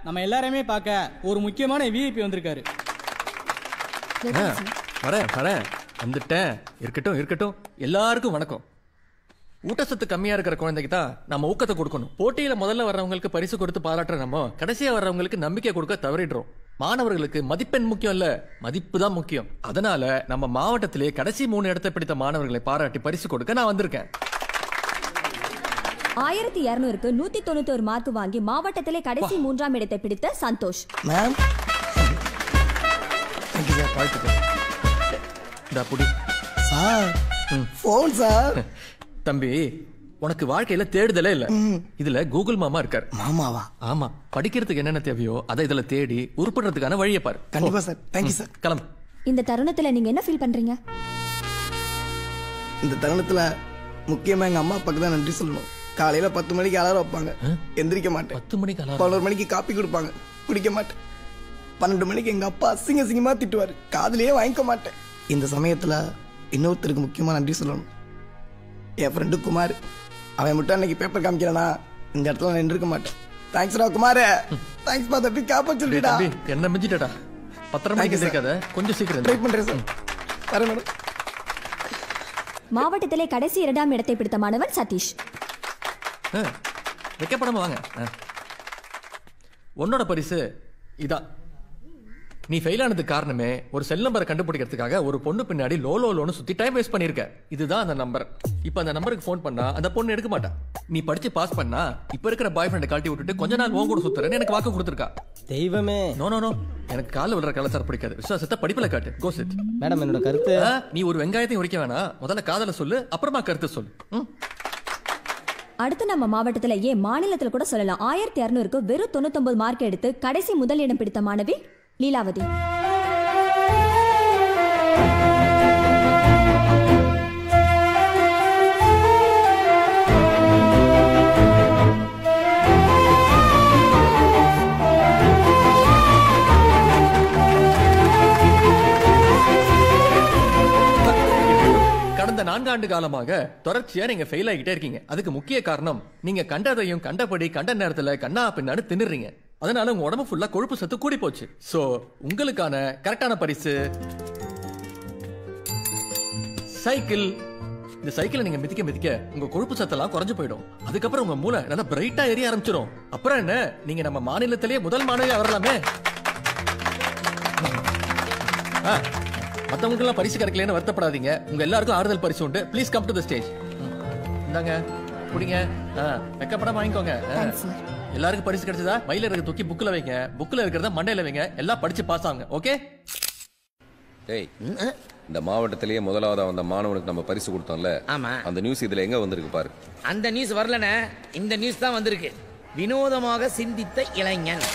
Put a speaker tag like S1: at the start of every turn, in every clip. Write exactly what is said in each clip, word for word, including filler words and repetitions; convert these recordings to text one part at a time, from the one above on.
S1: நம்ம எல்லாரையுமே பார்க்க ஒரு முக்கியமான விஐபி வந்திருக்காரு.
S2: வரேன் வரேன் வந்துட்டேன். இருக்கட்டும் இருக்கட்டும். எல்லாருக்கும் வணக்கம். ஊட்டச்சத்து கம்மியா இருக்கிற குழந்தைக்கு தான் நம்ம ஊக்கத்தை கொடுக்கணும். போட்டியில முதல்ல வர்றவங்களுக்கு பரிசு கொடுத்து பாராட்டுற நம்ம கடைசியா வர்றவங்களுக்கு நம்பிக்கை கொடுக்க தவறிடுறோம். மாணவர்களுக்கு மதிப்பெண் முக்கியம் இல்ல, மதிப்பு தான் முக்கியம். அதனால நம்ம மாவட்டத்திலே கடைசி மூணு இடத்தை பிடித்த மாணவர்களை பாராட்டி பரிசு கொடுக்க நான் வந்திருக்கேன்.
S3: ஆயிரத்தி இருநூறுக்கு நூத்தி தொண்ணூத்தி ஒரு மார்க் வாங்கி மாவட்டத்திலே கடைசி மூன்றாம் இடத்தை பிடித்த Santhosh.
S4: Ma'am sir phone sir.
S2: தம்பி உனக்கு வாழ்க்கையில தேடுதலே இல்ல. இதுல கூகுள் மாமா இருக்காரு.
S4: மாமாவா?
S2: ஆமா. படிக்கிறதுக்கு என்னென்ன தேவையோ அதை இதுல தேடி உருப்படுறதுக்கான வழியை பாரு.
S4: கண்டிப்பா சார். Thank you sir.
S2: கிளம்பு.
S3: இந்த தருணத்துல நீங்க என்ன ஃபீல் பண்றீங்க?
S4: இந்த தருணத்துல முக்கியமா எங்க அம்மா அப்பாக்கு தான் நன்றி சொல்லணும். காலையில பத்து மணிக்கு அலாரம் வைப்பாங்க, எந்திரிக்க மாட்டேன்.
S2: பத்து மணிக்கு அலாரம்.
S4: பதினோரு மணிக்கு காப்பி கொடுப்பாங்க, குடிக்க மாட்டேன். பன்னெண்டு மணிக்கு எங்க அப்பா அசிங்க அசிங்கமா திட்டுவாரு, காதுலயே வாங்கிக்க மாட்டேன். இந்த சமயத்துல இன்னொருத்தருக்கு முக்கியமா நன்றி சொல்லணும். என் ஃப்ரெண்டு குமார். அவன் மட்டும் அன்னைக்கு பேப்பர் காமிக்கிறானா இந்த இடத்துல நான் நின்றுக்க மாட்டேன். தேங்க்ஸ்டா குமார். தேங்க்ஸ் பா தம்பி, காப்பா சொல்லிடா.
S2: என்ன மிஞ்சிட்டடா. பத்திரமா இருக்காத, கொஞ்சம் சீக்கிரம்
S4: ட்ரை பண்றேன் சார். வரேன் மேடம்.
S3: மாவட்டத்திலே கடைசி இரண்டாம் இடத்தை பிடித்த மாணவன் சதீஷ்.
S2: வைக்கப்படாம வாங்க. உன்னோட பரிசு இதான். நீ ஃபெயில் ஆனதுக்கு காரணமே ஒரு செல் நம்பரை கண்டுபிடிக்கிறதுக்காக ஒரு பொண்ணு பின்னாடி லோ லோ லோன்னு சுத்தி டைம் வேஸ்ட் பண்ணிருக்க. இதுதான் அந்த நம்பர். இப்ப அந்த நம்பருக்கு போன் பண்ணா அந்த பொண்ணு எடுக்க மாட்டா. நீ படிச்சு பாஸ் பண்ணா இப்ப இருக்கிற பாய் ஃப்ரெண்டை கழட்டி விட்டுட்டு கொஞ்ச நாள் உன் கூட சுத்துறேன்னு எனக்கு வாக்கு கொடுத்துருக்கா.
S5: தெய்வமே.
S2: நோ நோ நோ எனக்கு கால விழுற கலாச்சாரம் பிடிக்காது. விசுவாசத்தை படிப்புல காட்டு. கோ சிட்.
S5: மேடம் என்னோட கருத்து.
S2: நீ ஒரு வெங்காயத்தையும் உரிக்க வேணாம். முதல்ல காதல சொல்லு, அப்புறமா கருத்து சொல்லு.
S3: அடுத்து நம்ம மாவட்டத்துல ஏன் மாநிலத்துல கூட சொல்லலாம், ஆயிரத்தி இருநூறுக்கு வெறும் தொண்ணூத்தி ஒன்பது மார்க் எடுத்து கடைசி முதல் இடம் பிடித்த மாணவி லீலாவதி.
S2: கடந்த நான்காண்டு காலமாக தொடர்ச்சியா நீங்க ஃபெயில் ஆகிட்டே இருக்கீங்க. அதுக்கு முக்கிய காரணம் நீங்க கண்டதையும் கண்டபடி கண்ட நேரத்துல கண்ணா பின்னான்னு தின்னுறீங்க. அதனால உங்க உடம்பு ஃபுல்லா கொழுப்பு சத்து கூடி போச்சு. சோ உங்களுக்கான கரெக்டான பரிசு சைக்கிள். இந்த சைக்கிளை நீங்க மிதிக்க மிதிக்க உங்க கொழுப்பு சத்தெல்லாம் குறைஞ்சு போயிடும். அதுக்கப்புறம் உங்க மூளை நல்லா பிரைட்டா எரிய ஆரம்பிச்சிடும். அப்புறம் என்ன, நீங்க நம்ம மாநிலத்திலேயே முதல் மாணவியா வரலாமே. மத்தவங்களுக்கு எல்லாம் பரிசு கிடைக்கலன்னு வருத்தப்படாதீங்க. உங்க எல்லாருக்கும் ஆறுதல் பரிசு உண்டு. Please come to the stage. இந்தாங்க குடிங்க. வெக்கப்படாம வாங்கிக்கோங்க. எல்லாருக்கும் பரிசு கிடைச்சதா? மயில இருக்க தூக்கி புக்ல வைங்க. புக்ல இருக்கிறத மண்டையில வைங்க. எல்லாம் படிச்சு பாஸ் ஆகுங்க. ஓகே?
S6: டேய், இந்த மாவட்டத்திலேயே முதலாவதா வந்த மாணவனுக்கு நம்ம பரிசு கொடுத்தோம்ல,
S7: ஆமா,
S6: அந்த நியூஸ் இதுல எங்க வந்திருக்கு பாரு.
S7: அந்த நியூஸ் வரலனே, இந்த நியூஸ் தான் வந்திருக்கு. வினோதமாக சிந்தித்த இளைஞன்.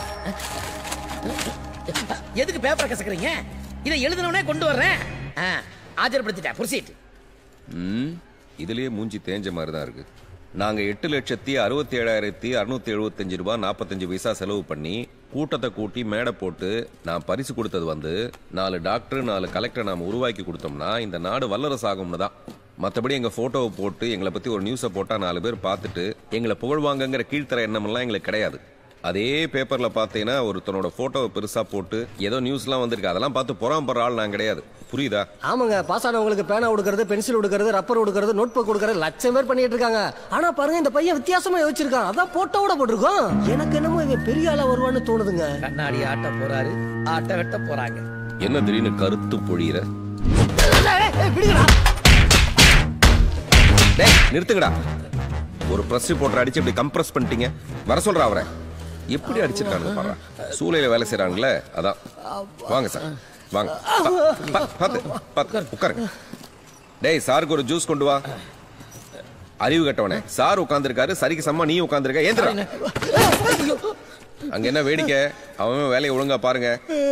S7: எதுக்கு பேப்பர் கசக்குறீங்க? இதை எழுதணும்னே கொண்டு வர்றேன். ஆஜர்படுத்திட்டேன். புரிசிட்.
S6: ம் இதுலயே மூஞ்சி தேஞ்ச மாதிரி தான் இருக்கு. நாங்க எட்டு லட்சத்தி அறுபத்தி ஏழாயிரத்தி அறுநூத்தி எழுபத்தஞ்சு ரூபாய் நாற்பத்தஞ்சு பைசா செலவு பண்ணி கூட்டத்தை கூட்டி மேடை போட்டு நான் பரிசு கொடுத்தது வந்து நாலு டாக்டர் நாலு கலெக்டர் நாம உருவாக்கி கொடுத்தோம்னா இந்த நாடு வல்லரசு ஆகும்னு தான். மற்றபடி எங்க போட்டோவை போட்டு எங்களை பத்தி ஒரு நியூஸை போட்டா நாலு பேர் பார்த்துட்டு எங்களை புகழ்வாங்கங்கிற கீழ்த்தர எண்ணமெல்லாம் எங்களுக்கு கிடையாது. அதே பேப்பர்ல பாத்தீங்கன்னா ஒருத்தனோட போட்டோவை பெருசா போட்டு ஏதோ நியூஸ் எல்லாம் வந்திருக்கு, அதெல்லாம் பார்த்து பொறாமப்படுற ஆள் நான் கிடையாது. புரியுதா?
S5: ஆமாங்க, பாஸ் ஆனவங்களுக்கு பேனா கொடுக்கறது, பென்சில் கொடுக்கறது, ரப்பர் கொடுக்கறது, நோட் புக் கொடுக்கறது லட்சம் பேர் பண்ணிட்டு இருக்காங்க. ஆனா பாருங்க, இந்த பையன் வித்தியாசமா யோசிச்சிருக்கான். அதான் போட்டோவோட போட்டிருக்கோம். எனக்கு என்னமோ இவன் பெரிய ஆளா வருவான்னு தோணுதுங்க.
S7: கண்ணாடி ஆட்ட போறாரு, ஆட்ட வெட்ட போறாங்க.
S6: என்ன திடீர்னு கருத்து பொழியிற? நிறுத்துங்கடா. ஒரு பிரஸ் ரிப்போர்ட்டர் அடிச்சு இப்படி கம்ப்ரஸ் பண்ணிட்டீங்க. வர சொல்ற அவரை. எப்படி அடிச்சிருக்காங்க பாரு. சூளையில வேலை செய்யறாங்களே, அதான். வாங்க சார், வாங்க. பாத்து பாத்து உட்காருங்க. டேய், சாருக்கு ஒரு ஜூஸ் கொண்டு வா. அறிவு கட்டவனே, சார் உட்கார்ந்துருக்காரு, சரிக்கு சம்மா நீ உட்கார்ந்துருக்க. ஏந்திரா. அங்க என்ன வேடிக்கை? அவன் வேலையை ஒழுங்கா பாருங்க.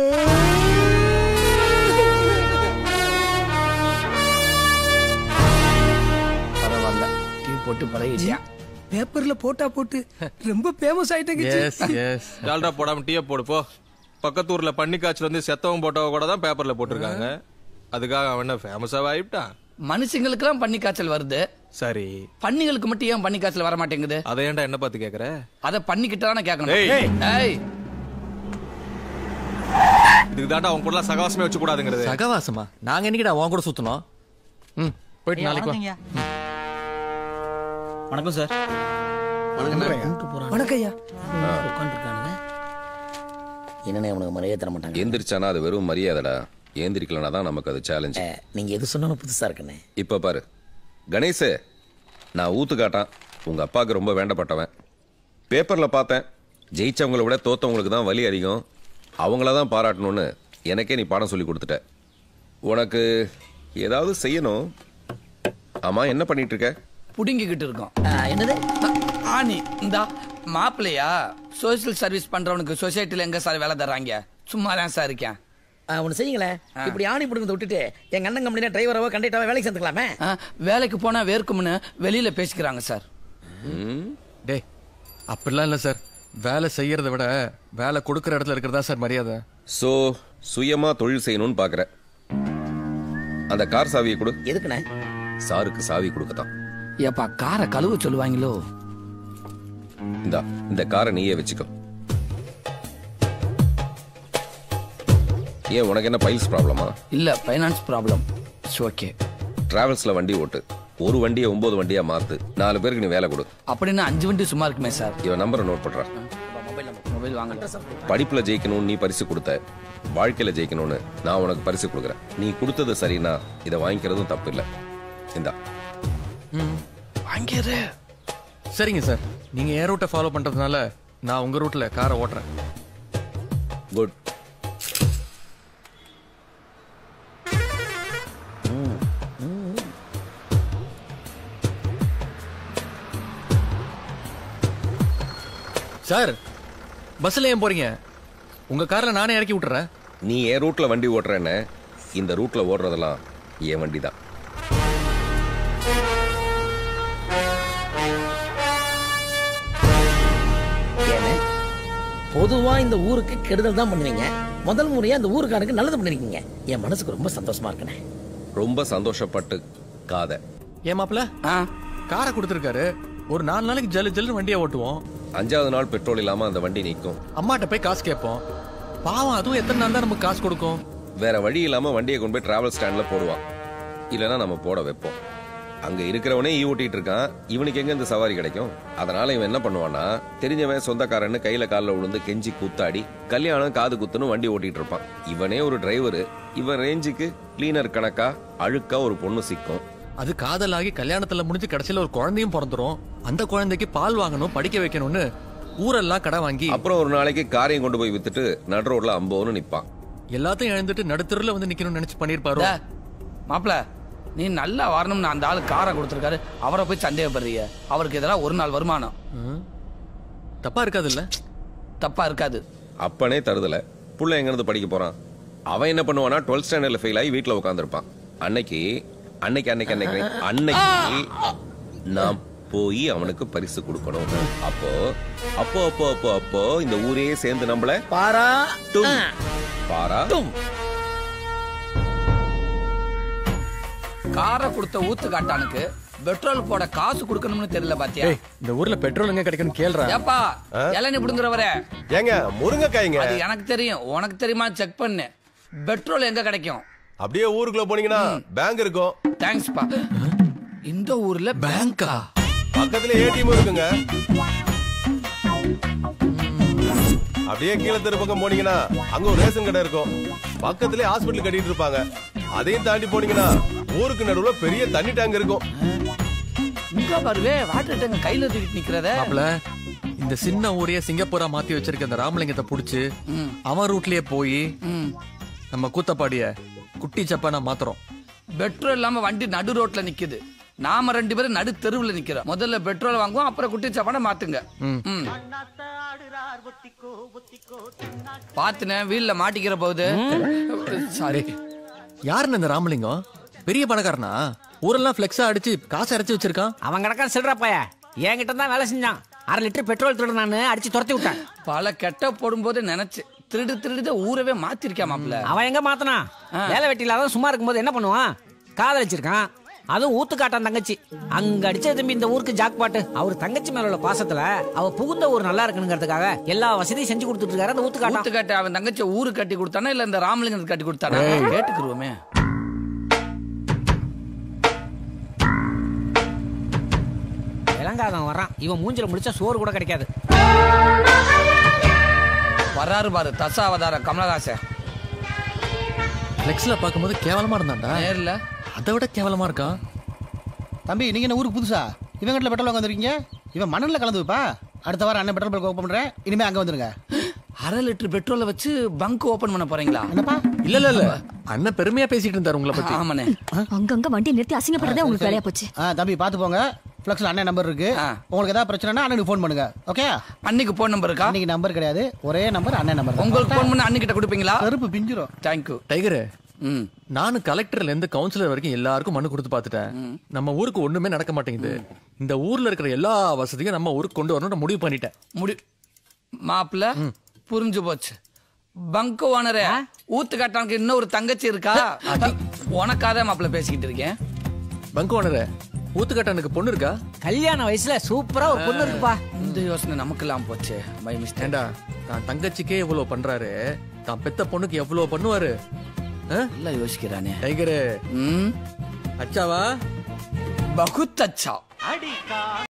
S7: பரவாயில்ல, டீ போட்டு பழகிட்டியா?
S8: பேப்பர்ல போட்டா போட்டு ரொம்ப ஃபேமஸ் ஆயிட்டேங்க.
S2: Yes yes.
S9: டால்டா போடாம டீயை போடு போ. பக்கத்தூர்ல பன்னி காய்ச்சல் வந்து செத்தவன் போட்டோ கூட தான் பேப்பர்ல போட்டிருக்காங்க. அதுக்காக அவன் ஃபேமஸாவே ஆயிட்டான்.
S10: மனுஷங்களுக்கு எல்லாம் பன்னி காய்ச்சல் வருது,
S9: சரி,
S10: பன்னிகளுக்கு மட்டும் ஏன் பன்னி காய்ச்சல் வர மாட்டேங்குது?
S9: அதை ஏன்டா என்ன பார்த்து கேக்குற?
S10: அதை பண்ணிக்கிட்டு தானே கேட்கணும்.
S9: இதுக்கு தாண்டா அவங்க கூட சகவாசமே வச்சு கூடாதுங்கிறது.
S2: சகவாசமா? நாங்க என்னைக்கிட்ட அவங்க கூட சுத்தணும்? ம் போயிட்டு நாளைக்கு வா.
S1: வணக்கம் சார்.
S8: வணக்கம் ஐயா.
S7: என்னன்னு அவனுக்கு மரியாதை தர மாட்டாங்க.
S6: எந்திரிச்சானா அது வெறும் மரியாதைடா, ஏந்திரிக்கலனா தான் நமக்கு அது சேலஞ்ச்.
S7: நீங்க எது சொன்னாலும் புதுசா இருக்குண்ணே.
S6: இப்ப பாரு கணேஷ், நான் ஊத்து காட்டான் உங்க அப்பாவுக்கு ரொம்ப வேண்டப்பட்டவன். பேப்பர்ல பார்த்தேன் ஜெயிச்சவங்களை விட தோத்தவங்களுக்கு தான் வலி அதிகம், அவங்கள தான் பாராட்டணும்னு எனக்கே நீ பாடம் சொல்லி கொடுத்துட்ட. உனக்கு ஏதாவது செய்யணும். ஆமா என்ன பண்ணிட்டு இருக்க?
S10: புடுங்கிக்கிட்டு இருக்கோம்.
S7: என்னது
S10: ஆனி இந்தா மாப்பிள்ளையா சோசியல் சர்வீஸ் பண்றவனுக்கு சொசைட்டில எங்க சார் வேலை தர்றாங்க? சும்மா தான் சார் இருக்கேன்.
S7: ஒன்னு செய்யுங்களேன், இப்படி ஆணி பிடுங்க விட்டுட்டு எங்க அண்ணன் கம்பெனில டிரைவராவோ கண்டக்டராவோ வேலைக்கு சேர்த்துக்கலாமே.
S10: வேலைக்கு போனா வேர்க்கும்னு வெளியில பேசிக்கிறாங்க சார்.
S2: டே அப்படிலாம் இல்ல சார், வேலை செய்யறத விட வேலை கொடுக்கற இடத்துல இருக்கிறதா சார் மரியாதை.
S6: சோ சுயமா தொழில் செய்யணும்னு பாக்குற. அந்த கார் சாவியை கொடு.
S7: எதுக்குண்ணே?
S6: சாருக்கு சாவி கொடுக்கத்தான்.
S10: ஏப்பா காரை கழுவ சொல்லுவாங்களோ?
S6: இந்தா இந்த காரை நீயே வச்சுக்கோ. ஏன் உனக்கு என்ன பைல்ஸ் ப்ராப்ளமா?
S10: இல்ல ஃபைனான்ஸ் ப்ராப்ளம். ஓகே.
S6: டிராவல்ஸ்ல வண்டி ஓட்டு, ஒரு வண்டியை ஒன்பது வண்டியா மாத்து, நாலு பேருக்கு நீ வேலை கொடு.
S10: அப்படின்னா அஞ்சு வண்டி சும்மா இருக்குமே சார்.
S6: இவன் நம்பரை நோட் பண்ற.
S10: மொபைல் வாங்க.
S6: படிப்புல ஜெயிக்கணும்னு நீ பரிசு கொடுத்த, வாழ்க்கையில ஜெயிக்கணும்னு நான் உனக்கு பரிசு கொடுக்குறேன். நீ கொடுத்தது சரின்னா இதை வாங்கிக்கிறதும் தப்பு இல்லை. இந்தா
S10: வாங்கிடு.
S2: சரிங்க சார், நீங்க ஏர் ரூட்டை ஃபாலோ பண்றதுனால நான் உங்க ரூட்ல காரை ஓட்டுறேன்.
S6: குட்.
S2: சார் பஸ்ல ஏன் போறீங்க? உங்க கார்ல நானே இறக்கி விட்டுறேன்.
S6: நீ ஏன் ரூட்ல வண்டி ஓட்டுறேன்னு, இந்த ரூட்ல ஓடுறதெல்லாம் என் வண்டி தான்.
S7: பொதுவா இந்த ஊருக்கு கெடுதல் தான் பண்ணுவீங்க, முதல் முறையா இந்த ஊருக்காரனுக்கு நல்லது பண்ணிருக்கீங்க. என் மனசுக்கு ரொம்ப சந்தோஷமா இருக்குண்ணே.
S6: ரொம்ப சந்தோஷப்பட்டு காத.
S2: ஏன் மாப்பிள்ள காரை கொடுத்துருக்காரு, ஒரு நாலு நாளைக்கு ஜல்லு ஜல்லு வண்டியை ஓட்டுவோம்.
S6: அஞ்சாவது நாள் பெட்ரோல் இல்லாம அந்த வண்டி நிற்கும்.
S2: அம்மாட்ட போய் காசு கேட்போம். பாவம், அதுவும் எத்தனை நாள் தான் நமக்கு காசு கொடுக்கும்?
S6: வேற வழி இல்லாம வண்டியை கொண்டு போய் டிராவல் ஸ்டாண்ட்ல போடுவான், இல்லைன்னா நம்ம போட வைப்போம். அங்க இருக்கிறவனே ஈ ஓட்டிட்டு இருக்கான், இவனுக்கு எங்க இந்த சவாரி கிடைக்கும்? அதனால இவன் என்ன பண்ணுவான்னா, தெரிஞ்சவன் சொந்தக்காரன்னு கையில காலில் விழுந்து கெஞ்சி கூத்தாடி கல்யாணம் காது குத்துன்னு வண்டி ஓட்டிட்டு இருப்பான். இவனே ஒரு டிரைவரு, இவன் ரேஞ்சுக்கு கிளீனர் கணக்கா அழுக்கா ஒரு பொண்ணு சிக்கும்.
S2: அது காதலாகி கல்யாணத்துல முடிஞ்சு கடைசியில ஒரு குழந்தையும் பிறந்துரும். அந்த குழந்தைக்கு பால் வாங்கணும், படிக்க வைக்கணும்னு ஊரெல்லாம் கடை வாங்கி
S6: அப்புறம் ஒரு நாளைக்கு காரையும் கொண்டு போய் வித்துட்டு நடு ரோட்ல அம்போன்னு நிப்பான்.
S2: எல்லாத்தையும் எழுந்துட்டு நடுத்தருல வந்து நிக்கணும்னு நினைச்சு பண்ணிருப்பாரு.
S10: மாப்பிள்ள நீ நல்லா வரணும்னு அந்த ஆளு காரை கொடுத்துருக்காரு, அவரை போய் சந்தேகப்படுறீங்க. அவருக்கு இதெல்லாம் ஒரு நாள் வருமானம்.
S2: தப்பா இருக்காது இல்ல?
S10: தப்பா இருக்காது.
S6: அப்பனே தருதல புள்ள எங்க இருந்து படிக்க போறான்? அவன் என்ன பண்ணுவானா, டுவெல்த் ஸ்டாண்டர்ட்ல ஃபெயில் ஆகி வீட்டுல உட்காந்துருப்பான். அன்னைக்கு அன்னைக்கு அன்னைக்கு அன்னைக்கு அன்னைக்கு நான் போய் அவனுக்கு பரிசு கொடுக்கணும். அப்போ அப்போ அப்போ அப்போ அப்போ இந்த ஊரே சேர்ந்து நம்மள
S7: பாரா
S6: பாரா
S10: காரை கொடுத்த ஊத்து காட்டானுக்கு பெட்ரோல் போட காசு கொடுக்கணும்னு தெரியல பாத்தியா?
S2: இந்த ஊர்ல பெட்ரோல் எங்க கிடைக்கும்னு கேள்றா.
S10: ஏப்பா இளநீ புடுங்குறவரே,
S11: ஏங்க முருங்கைக்காய்ங்க.
S10: அது எனக்கு தெரியும், உனக்கு தெரியுமா செக் பண்ணு. பெட்ரோல் எங்க கிடைக்கும்?
S11: அப்படியே ஊருக்குள்ள போனீங்கன்னா பேங்க் இருக்கும்.
S10: தேங்க்ஸ் பா. இந்த ஊர்ல பேங்கா?
S11: பக்கத்துல ஏடிஎம் இருக்குங்க. அப்படியே கீழே தெரு பக்கம் போனீங்கன்னா அங்க ஒரு ரேஷன் கடை இருக்கும். பக்கத்துலயே ஹாஸ்பிட்டல் கட்டிட்டு இருப்பாங்க. அதையும் தாண்டி போனீங்கன்னா ஊருக்கு நடுவுல பெரிய தண்ணி டேங்க் இருக்கும்.
S10: இங்க பாருவே வாட்டர் டேங்க் கையில தூக்கிட்டு நிக்கிறதே.
S2: மாப்ள இந்த சின்ன ஊரையே சிங்கப்பூரா மாத்தி வச்சிருக்க அந்த ராமலிங்கத்தை புடிச்சு அவன் ரூட்லயே போய் நம்ம கூத்தப்பாடிய குட்டி சப்பானா மாத்துறோம்.
S10: பெட்ரோல் இல்லாம வண்டி நடு ரோட்ல நிக்குது, நாம ரெண்டு பேரும் நடு தெருவுல நிக்கிறோம். முதல்ல பெட்ரோல் வாங்குவோம், அப்புறம் குட்டி சப்பானா மாத்துங்க. பாத்துன வீல்ல மாட்டிக்கிற போகுது.
S2: சாரி. யாருன்னு இந்த ராமலிங்கம்? பெரிய பணக்காரனா? ஊரெல்லாம் பிளெக்ஸா அடிச்சு காசு அரைச்சு வச்சிருக்கான்.
S12: அவன் கணக்கான சில்லற பைய என்கிட்ட தான் வேலை செஞ்சான். அரை லிட்டர் பெட்ரோல் திருடு நான் அடிச்சு துரத்தி விட்டேன்.
S10: பல கெட்ட போடும்போது நினைச்சு திருடு திருடு ஊரவே மாத்திருக்கா மாப்ள.
S12: அவன் எங்க மாத்தனா? வேலை வெட்டி இல்லாத சும்மா இருக்கும்போது என்ன பண்ணுவான்? காதலிச்சிருக்கான், அதுவும் ஊத்துக்காட்டான் தங்கச்சி அங்க அடிச்ச தம்பி இந்த ஊருக்கு ஜாக்பாட்டு. அவர் தங்கச்சி மேல உள்ள பாசத்துல அவ புகுந்த ஊர் நல்லா இருக்குங்கிறதுக்காக எல்லா வசதியும் செஞ்சு கொடுத்துட்டு இருக்காரு அந்த ஊத்துக்காட்டான்.
S10: ஊத்துக்காட்டு அவன் தங்கச்சி ஊருக்கு கட்டி கொடுத்தானா இல்ல இந்த ராமலிங்கத்துக்கு கட்டி கொடுத்தானா கேட்டுக்குருவோமே.
S12: இளங்காதன் வரான், இவன் மூஞ்சில முடிச்சா சோறு கூட கிடைக்காது.
S10: வராரு பாரு தசாவதார கமலஹாசன்.
S2: ஃப்ளெக்ஸ்ல பாக்கும்போது கேவலமா இருந்தான்டா,
S10: நேர்ல
S2: அதை விட கேவலமா இருக்கான்.
S13: தம்பி நீங்க என்ன ஊருக்கு புதுசா? இவன் கட்டில பெட்ரோல் வந்துருக்கீங்க, இவன் மணல்ல கலந்து வைப்பா. அடுத்த வாரம் அண்ணன் பெட்ரோல் பங்க் ஓபன் பண்றேன், இனிமே அங்க வந்துருங்க.
S10: அரை லிட்டர் பெட்ரோலை வச்சு பங்க் ஓபன் பண்ண போறீங்களா?
S13: என்னப்பா?
S2: இல்ல இல்ல இல்ல அண்ணன் பெருமையா பேசிட்டு இருந்தாரு உங்களை பத்தி.
S10: ஆமாண்ணே.
S3: அங்கங்க வண்டி நிறுத்தி அசிங்கப்படுறதே உங்களுக்கு வேலையா போச்சு.
S13: தம்பி பாத்து போங்க, ஃப்ளெக்ஸ்ல அண்ணன் நம்பர் இருக்கு. உங்களுக்கு ஏதாவது பிரச்சனைனா அண்ணனுக்கு ஃபோன் பண்ணுங்க. ஓகே?
S10: அன்னைக்கு ஃபோன் நம்பர் இருக்கா?
S13: அன்னைக்கு நம்பர் கிடையாது, ஒரே நம்பர் அண்ணன் நம்பர்.
S10: உங்களுக்கு ஃபோன் பண்ண அன்னைக்கு கிட்ட கொடுப்பீங்களா?
S13: கருப்பு பிஞ்சிரும்.
S10: Thank you
S2: tiger. நானும் கலெக்டர்ல இருந்து கவுன்சிலர் வரைக்கும் எல்லாருக்கும் மனு கொடுத்து பார்த்துட்டேன். நம்ம ஊருக்கு ஒண்ணுமே நடக்க மாட்டேங்குது. இந்த ஊர்ல இருக்கிற எல்லா வசதியும் நம்ம ஊருக்கு கொண்டு வரணும்னு முடிவு பண்ணிட்டேன்.
S10: முடி மாப்பிள்ள புரிஞ்சு போச்சு. பங்க் ஓனரே, ஊத்துக்காட்டானுக்கு இன்னொரு தங்கச்சி இருக்கா? உனக்காக மாப்பிள்ள பேசிக்கிட்டு இருக்கேன்.
S2: பங்க் ஓனரே, ஊத்துக்காட்டானுக்கு பொண்ணு இருக்கா?
S12: கல்யாண வயசுல சூப்பரா ஒரு பொண்ணு இருக்குப்பா.
S10: இந்த யோசனை நமக்கு எல்லாம் போச்சு. பை மிஸ்டேண்டா,
S2: தான் தங்கச்சிக்கே இவ்வளவு பண்றாரு, தான் பெத்த பொண்ணுக்கு எவ்வளவு பண்ணுவாரு?
S10: எல்லாம் யோசிக்கிறானே
S2: டைகர். அச்சாவா?
S10: பகுத் அச்சா.